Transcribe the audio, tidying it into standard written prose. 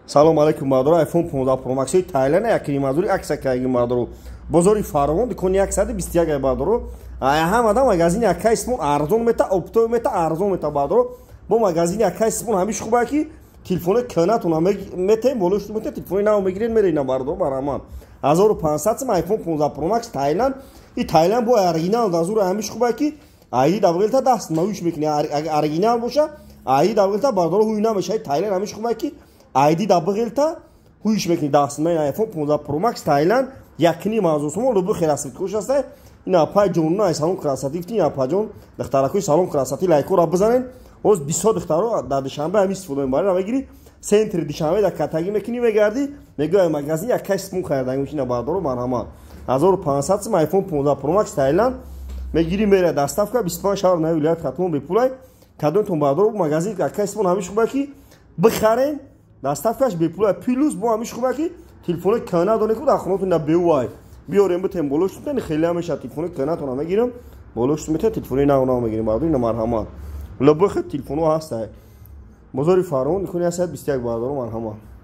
Салом алейкум бардоро iPhone 15 Pro Max Thailand якини мазури акса кайги бардоро бозори Фаровон дикони 121 бардоро ҳамада магазини акай смон арзон мета оптои мета арзон мета бардоро бо магазини акай смон ҳамиш хуба ки телефони канатуна мете болушт мете телефони нав мегирен мерина бардоро бараман 1500 сом iPhone 15 Pro Max Thailand и Thailand бо оригинал дазур ҳамиш хуба ки аи давлета даст мавиш мекини оригинал боша аи давлета бардоро ҳуйна мешай Thailand ҳамиш хуба ки айди дабғелта хуиш мекни даст мен iPhone 15 Pro Max Thailand якни мавзусумо лубу хирасит хуш аст ина пай ҷон на салон красати ина пай ҷон дахтаракои салон красати лайкора бизанен оз 20 дахтаро дар душанбе ҳамис фудой бара мегири центри душанбе да катаги мекни мегарди мегӯя магазин якай смун хардаги мешина бардоро марҳамат 1500 сом iPhone 15 Pro Max Thailand мегири мера доставка 25 шаҳр нави вилоят хатмон бепулай кадонтон бардоро магазин якай смун ҳамиш хуба ки бихарен доставкаш бепула плюс бо ҳамиш хуба ки телефони канадоне ку дар хонатон на беуай биёрем битем болошт тани хеле ҳамеша телефони канатона мегирам болошт мета телефони нав мегирем бардо ина марҳамат лабохе телефоно ҳаста бозори Фаровон дикони 121 бардоро марҳамат